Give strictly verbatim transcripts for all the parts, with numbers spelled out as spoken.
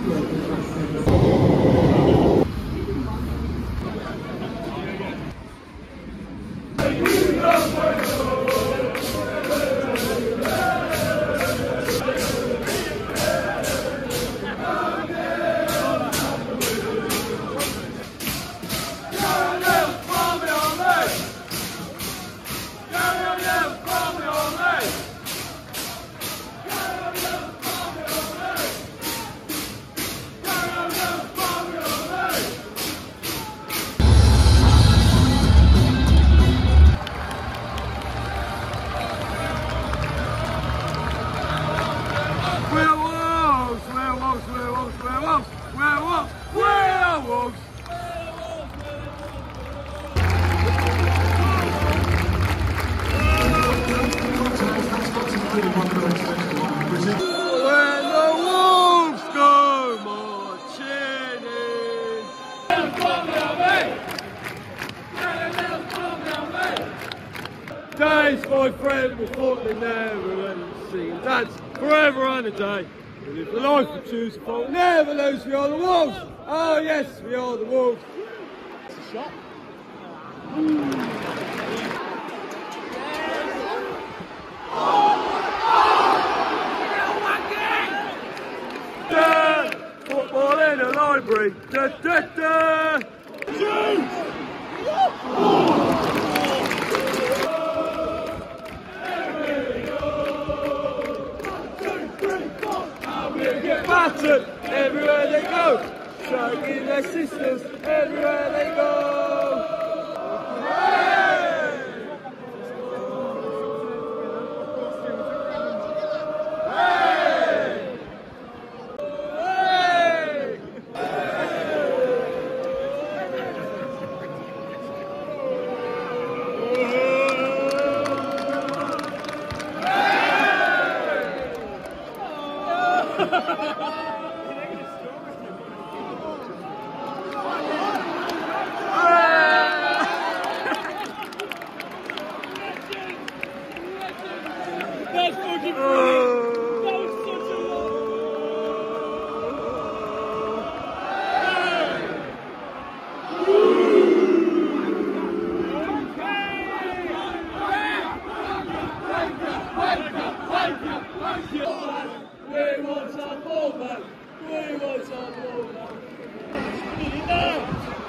Days, my friend, we thought they never end singing dance forever and a day. And if the life we choose to fall, never lose, we are the Wolves. Oh yes, we are the Wolves. It's a shot. Da, football in a library. Da, da, da. Battered everywhere they go, shagging their sisters everywhere they go. Hey! Hey! Hey! That's fucking brilliant! That was such a We want our ball back! We want our ball back!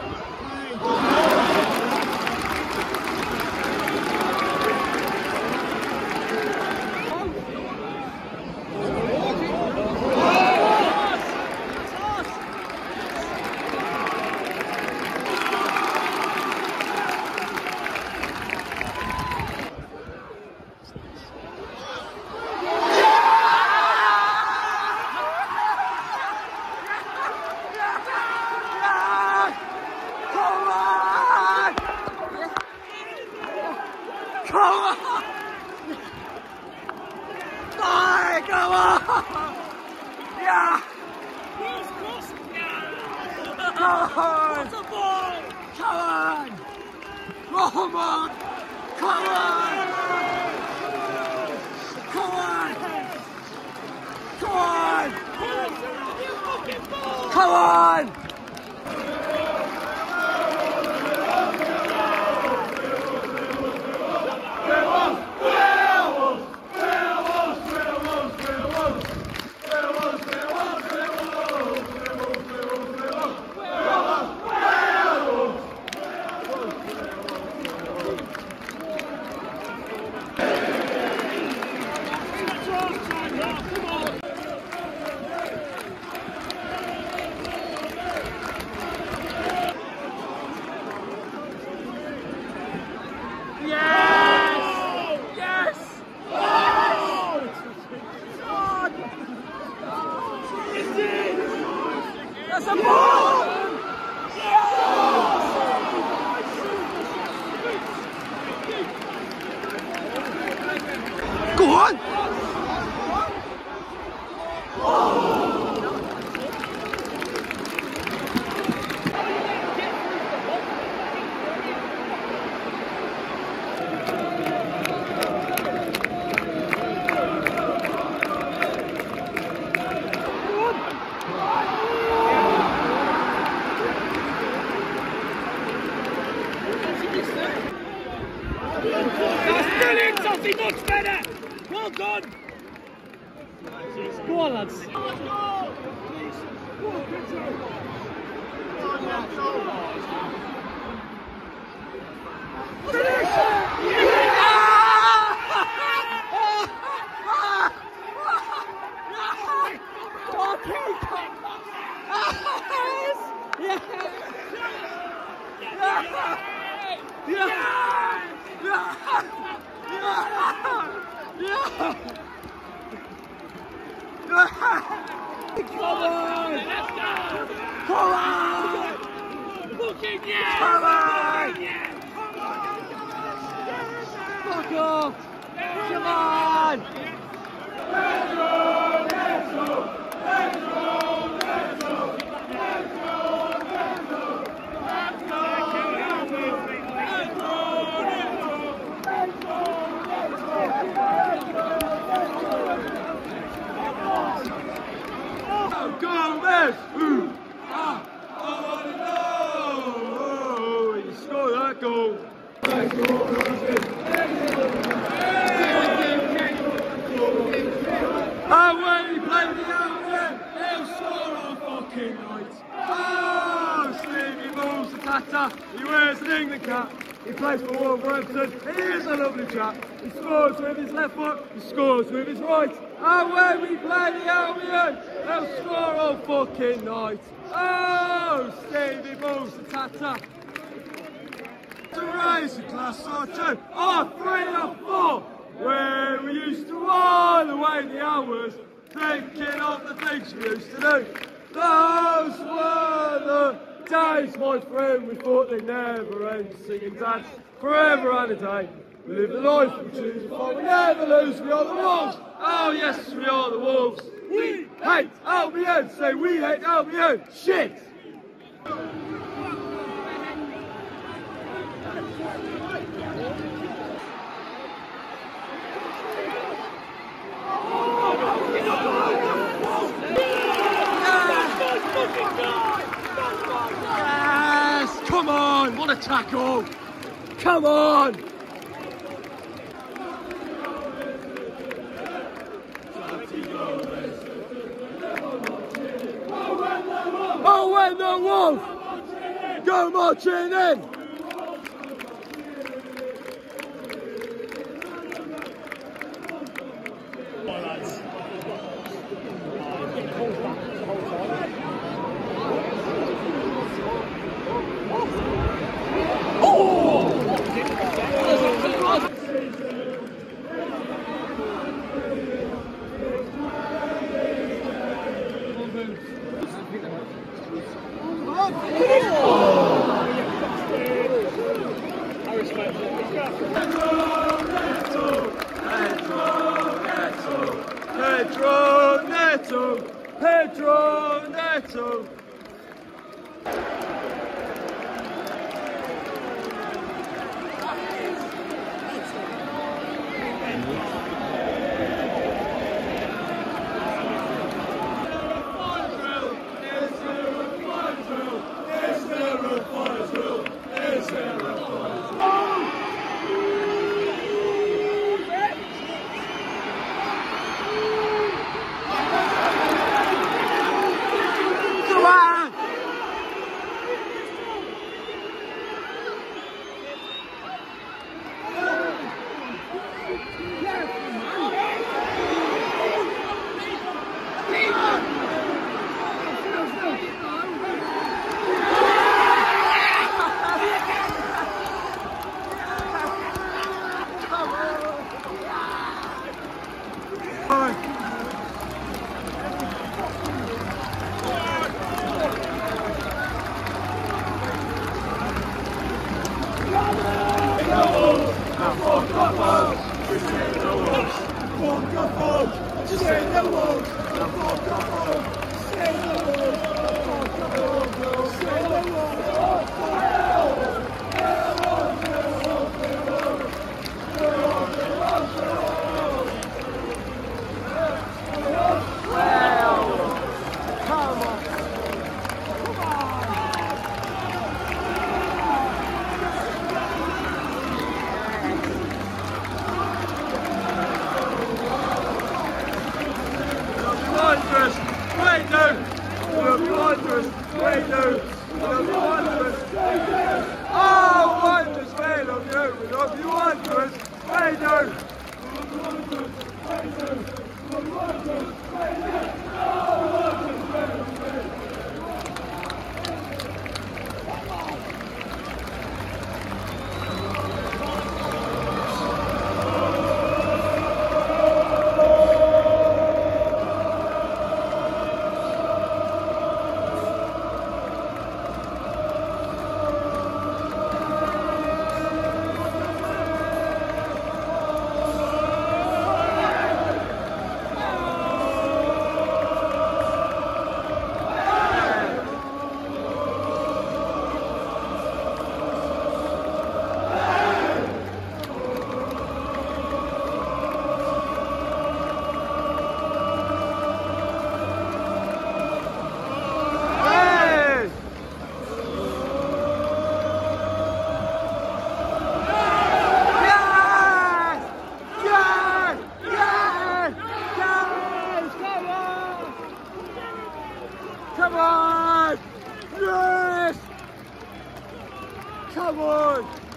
Come on! Bye, come on! Yeah! Come on! Come on! Come on! Come on! Come on! Come on! Come on! That's a ball! Go on! Come on! Come on! Come on! Fucking yes! Come on! Yes! Fuck off! Come on! Let's go! Let's go! Let's go! Let's go! Let's go! Let's go! Let's go! Go, Miss! Ooh! Ah! Oh, no! Oh, you scored that goal! And when he played the outlet, he'll score all fucking night. Oh, Stevie Balls the Tata. He wears an England cap. He plays for Wolverhampton. He is a lovely chap. He scores with his left foot. He scores with his right. And when we play the Albion, he'll score all fucking night. Oh, Stevie Balls the Tata. To raise a class or two, or three or four, where we used to while away the hours, thinking of the things we used to do. Those were the days, my friend, we thought they'd never end, singing dance forever and a day. We live the life we choose, but we never lose, we are the Wolves. Oh yes, we are the Wolves. We hate Albion, say we hate Albion. Shit! Yes! Come on! What a tackle! Come on! Oh, when the Wolf! Go marching in! Pedro Neto! Pedro Neto! Oh, wonders, we love you, we love you, wonders, we do. Come on! Yes! Come on!